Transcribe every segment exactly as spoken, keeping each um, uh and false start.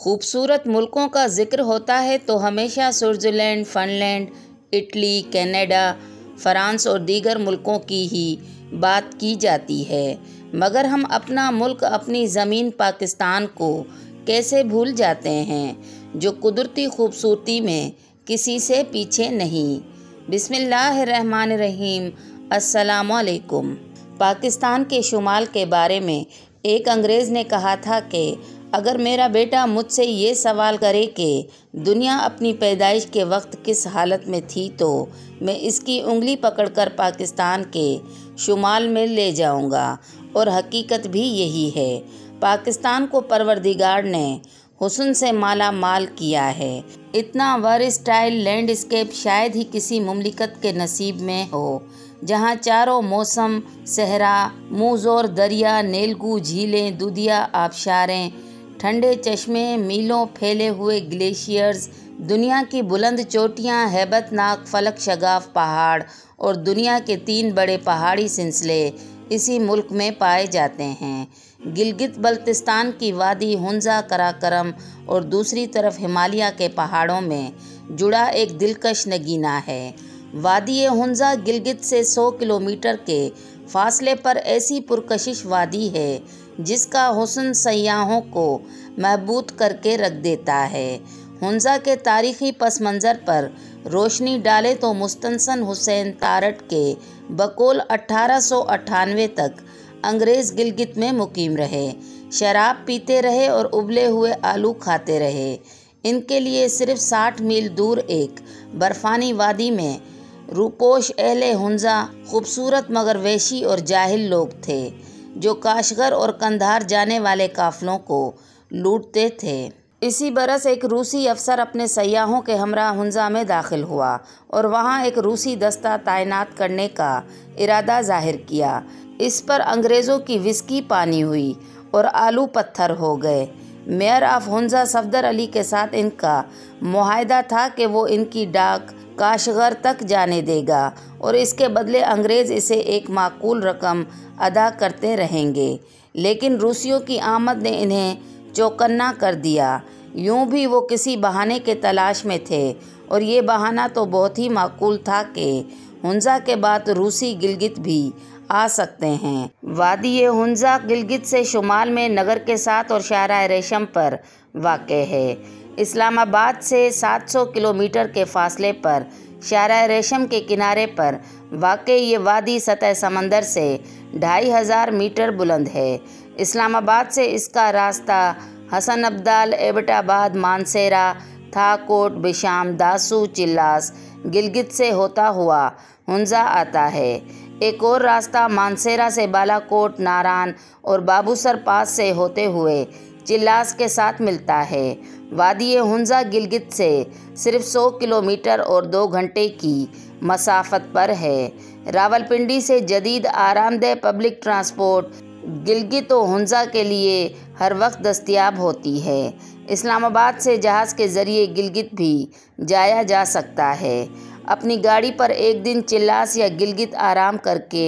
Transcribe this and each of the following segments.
خوبصورت ملکوں کا ذکر ہوتا ہے تو ہمیشہ Switzerland, Finland, Italy, Canada, France اور دیگر ملکوں کی ہی بات کی جاتی ہے، مگر ہم اپنا ملک، اپنی زمین پاکستان کو کیسے بھول جاتے ہیں، جو قدرتی خوبصورتی میں کسی سے پیچھے نہیں۔ بسم اللہ الرحمن الرحیم۔ السلام علیکم۔ پاکستان کے شمال کے بارے میں ایک انگریز نے کہا تھا کہ اگر میرا بیٹا مجھ سے یہ سوال کرے کہ دنیا اپنی پیدائش کے وقت کس حالت میں تھی تو میں اس کی انگلی پکڑ کر پاکستان کے شمال میں لے جاؤں گا، اور حقیقت بھی یہی ہے۔ پاکستان کو پروردگار نے حسن سے مالا مال کیا ہے۔ اتنا ورسٹائل لینڈ اسکیپ شاید ہی کسی مملکت کے نصیب میں ہو، جہاں چاروں موسم، صحرا، منہ زور دریا، نیلگوں جھیلیں، دودھیا آبشاریں، ٹھنڈے چشمے، میلوں پھیلے ہوئے گلیشیئرز، دنیا کی بلند چوٹیاں، ہیبت ناک فلک شگاف پہاڑ اور دنیا کے تین بڑے پہاڑی سلسلے اسی ملک میں پائے جاتے ہیں۔ گلگت بلتستان کی وادی ہنزا قراقرم اور دوسری طرف ہمالیہ کے پہاڑوں میں جڑا ایک دلکش نگینہ ہے۔ وادی ہنزا گلگت سے سو کلومیٹر کے فاصلے پر ایسی پرکشش وادی ہے جس کا حسن سیاحوں کو محبوط کر کے رکھ دیتا ہے۔ ہنزا کے تاریخی پس منظر پر روشنی ڈالے تو مستنصر حسین تارڑ کے بقول اٹھارہ سو اٹھانوے تک انگریز گلگت میں مقیم رہے، شراب پیتے رہے اور ابلے ہوئے آلو کھاتے رہے۔ ان کے لیے صرف ساٹھ میل دور ایک برفانی وادی میں روپوش اہل ہنزا خوبصورت مگر وحشی اور جاہل لوگ تھے، جو کاشغر اور قندھار جانے والے قافلوں کو لوٹتے تھے۔ اسی برس ایک روسی افسر اپنے سیاحوں کے ہمراہ ہنزا میں داخل ہوا اور وہاں ایک روسی دستہ تعینات کرنے کا ارادہ ظاہر کیا۔ اس پر انگریزوں کی وسکی پانی ہوئی اور آلو پتھر ہو گئے۔ میئر آف ہنزا صفدر علی کے ساتھ ان کا معاہدہ تھا کہ وہ ان کی ڈاک کاشغر تک جانے دے گا اور اس کے بدلے انگریز اسے ایک معقول رقم ادا کرتے رہیں گے، لیکن روسیوں کی آمد نے انہیں چوکنا کر دیا۔ یوں بھی وہ کسی بہانے کے تلاش میں تھے، اور یہ بہانہ تو بہت ہی معقول تھا کہ ہنزا کے بعد روسی گلگت بھی آ سکتے ہیں۔ وادی ہنزا گلگت سے شمال میں نگر کے ساتھ اور شاہراہ ریشم پر واقع ہے۔ اسلام آباد سے سات سو کلومیٹر کے فاصلے پر شاہراہ ریشم کے کنارے پر واقع یہ وادی سطح سمندر سے ڈھائی ہزار میٹر بلند ہے۔ اسلام آباد سے اس کا راستہ حسن ابدال، ایبٹ آباد، مانسہرہ، تھا کوٹ، بشام، داسو، چلاس، گلگت سے ہوتا ہوا ہنزا آتا ہے۔ ایک اور راستہ مانسہرہ سے بالا کوٹ، ناران اور بابوسر پاس سے ہوتے ہوئے چلاس کے ساتھ ملتا ہے۔ وادی ہنزا گلگت سے صرف سو کلومیٹر اور دو گھنٹے کی مسافت پر ہے۔ راولپنڈی سے جدید آرام دہ پبلک ٹرانسپورٹ گلگت و ہنزا کے لیے ہر وقت دستیاب ہوتی ہے۔ اسلام آباد سے جہاز کے ذریعے گلگت بھی جایا جا سکتا ہے۔ اپنی گاڑی پر ایک دن چلاس یا گلگت آرام کر کے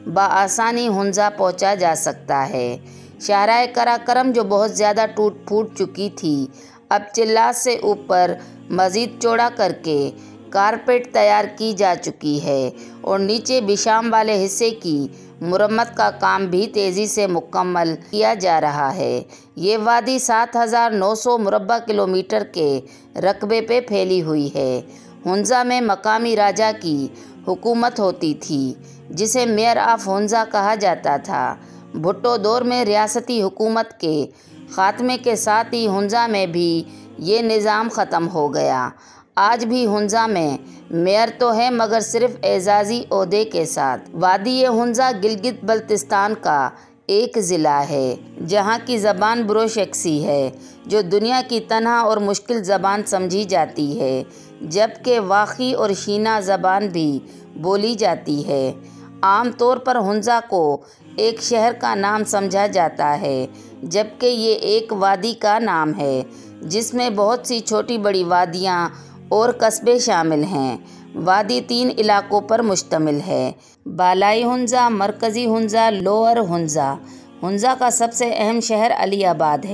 بآسانی ہنزا پہنچا جا سکتا ہے۔ شاہراہ قراقرم جو بہت زیادہ ٹوٹ پھوٹ چکی تھی، اب چلاس سے اوپر مزید چوڑا کر کے کارپیٹ تیار کی جا چکی ہے، اور نیچے بشام والے حصے کی مرمت کا کام بھی تیزی سے مکمل کیا جا رہا ہے۔ یہ وادی سات ہزار نو سو مربع کلومیٹر کے رقبے پہ پھیلی ہوئی ہے۔ ہنزا میں مقامی راجا کی حکومت ہوتی تھی، جسے میئر آف ہنزا کہا جاتا تھا۔ بھٹو دور میں ریاستی حکومت کے خاتمے کے ساتھ ہی ہنزا میں بھی یہ نظام ختم ہو گیا۔ آج بھی ہنزا میں میئر تو ہے، مگر صرف اعزازی عہدے کے ساتھ۔ وادی ہنزا گلگت بلتستان کا ایک ضلع ہے، جہاں کی زبان بروشکسی ہے، جو دنیا کی تنہا اور مشکل زبان سمجھی جاتی ہے، جبکہ واخی اور شینا زبان بھی بولی جاتی ہے۔ عام طور پر ہنزا کو ایک شہر کا نام سمجھا جاتا ہے، جبکہ یہ ایک وادی کا نام ہے جس میں بہت سی چھوٹی بڑی وادیاں اور قصبے شامل ہیں۔ وادی تین علاقوں پر مشتمل ہے: بالائی ہنزا، مرکزی ہنزا، لوئر ہنزا۔ ہنزا کا سب سے اہم شہر علی آباد ہے،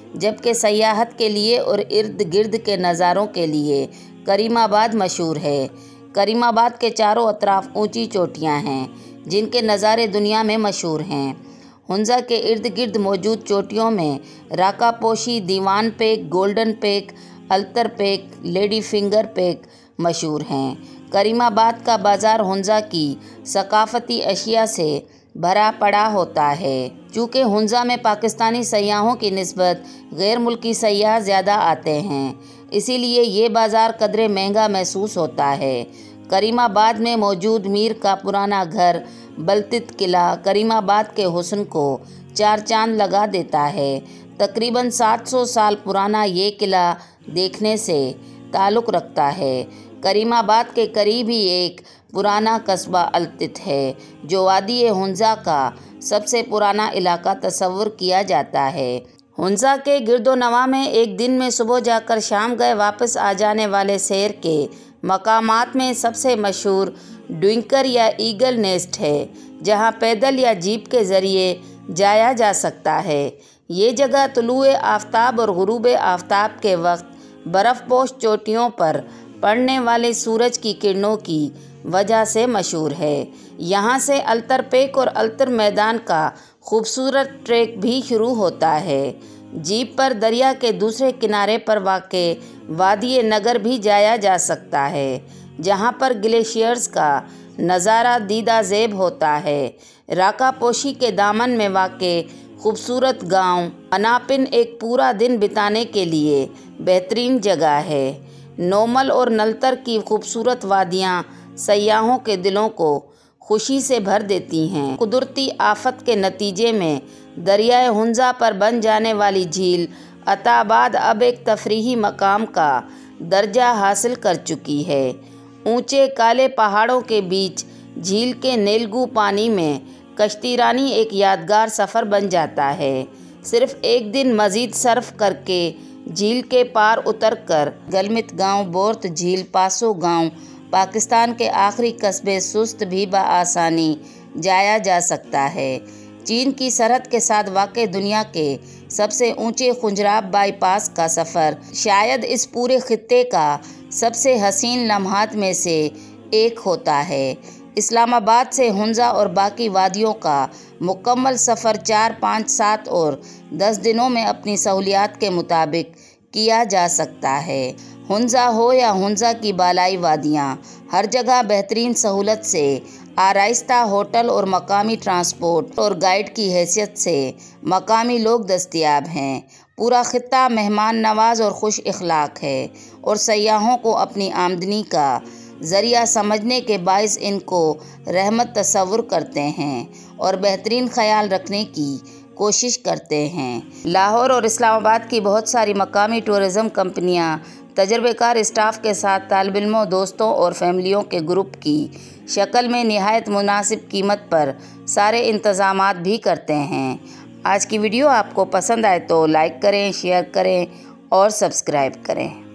جبکہ سیاحت کے لیے اور ارد گرد کے نظاروں کے لیے کریم آباد مشہور ہے۔ کریم آباد کے چاروں اطراف اونچی چوٹیاں ہیں جن کے نظارے دنیا میں مشہور ہیں۔ ہنزا کے ارد گرد موجود چوٹیوں میں Rakaposhi, Diwan peak, golden peak, Ultar peak, lady finger peak مشہور ہیں۔ کریم آباد کا بازار ہنزا کی ثقافتی اشیاء سے بھرا پڑا ہوتا ہے۔ چونکہ ہنزا میں پاکستانی سیاحوں کی نسبت غیر ملکی سیاح زیادہ آتے ہیں، اسی لیے یہ بازار قدرے مہنگا محسوس ہوتا ہے۔ کریم آباد میں موجود میر کا پرانا گھر بلتت قلعہ کریم آباد کے حسن کو چار چاند لگا دیتا ہے۔ تقریباً سات سو سال پرانا یہ قلعہ دیکھنے سے تعلق رکھتا ہے۔ کریم آباد کے قریب ہی ایک پرانا قصبہ التت ہے جو وادی ہنزا کا سب سے پرانا علاقہ تصور کیا جاتا ہے۔ ہنزا کے گرد و نواح میں ایک دن میں صبح جا کر شام گئے واپس آ جانے والے سیر کے مقامات میں سب سے مشہور ڈوئنکر یا ایگل نیسٹ ہے، جہاں پیدل یا جیپ کے ذریعے جایا جا سکتا ہے۔ یہ جگہ طلوع آفتاب اور غروب آفتاب کے وقت برف پوش چوٹیوں پر پڑنے والے سورج کی کرنوں کی وجہ سے مشہور ہے۔ یہاں سے التر پیک اور التر میدان کا خوبصورت ٹریک بھی شروع ہوتا ہے۔ جیپ پر دریا کے دوسرے کنارے پر واقع وادی نگر بھی جایا جا سکتا ہے، جہاں پر گلیشیئرز کا نظارہ دیدہ زیب ہوتا ہے۔ راکا پوشی کے دامن میں واقع خوبصورت گاؤں اناپن ایک پورا دن بتانے کے لیے بہترین جگہ ہے۔ نومل اور نلتر کی خوبصورت وادیاں سیاحوں کے دلوں کو خوشی سے بھر دیتی ہیں۔ قدرتی آفت کے نتیجے میں دریائے ہنزا پر بن جانے والی جھیل عطا آباد اب ایک تفریحی مقام کا درجہ حاصل کر چکی ہے۔ اونچے کالے پہاڑوں کے بیچ جھیل کے نیلگوں پانی میں کشتی رانی ایک یادگار سفر بن جاتا ہے۔ صرف ایک دن مزید صرف کر کے جھیل کے پار اتر کر گلمت گاؤں، بورت جھیل، پاسو گاؤں، پاکستان کے آخری قصبے سست بھی بآسانی جایا جا سکتا ہے۔ چین کی سرحد کے ساتھ واقع دنیا کے سب سے اونچے خنجراب بائی پاس کا سفر شاید اس پورے خطے کا سب سے حسین لمحات میں سے ایک ہوتا ہے۔ اسلام آباد سے ہنزا اور باقی وادیوں کا مکمل سفر چار، پانچ، سات اور دس دنوں میں اپنی سہولیات کے مطابق کیا جا سکتا ہے۔ ہنزا ہو یا ہنزا کی بالائی وادیاں، ہر جگہ بہترین سہولت سے آراستہ ہوٹل اور مقامی ٹرانسپورٹ اور گائیڈ کی حیثیت سے مقامی لوگ دستیاب ہیں۔ پورا خطہ مہمان نواز اور خوش اخلاق ہے اور سیاحوں کو اپنی آمدنی کا ذریعہ سمجھنے کے باعث ان کو رحمت تصور کرتے ہیں اور بہترین خیال رکھنے کی کوشش کرتے ہیں۔ لاہور اور اسلام آباد کی بہت ساری مقامی ٹورزم کمپنیاں تجربہ کار اسٹاف کے ساتھ طالب علموں، دوستوں اور فیملیوں کے گروپ کی شکل میں نہایت مناسب قیمت پر سارے انتظامات بھی کرتے ہیں۔ آج کی ویڈیو آپ کو پسند آئے تو لائک کریں، شیئر کریں اور سبسکرائب کریں۔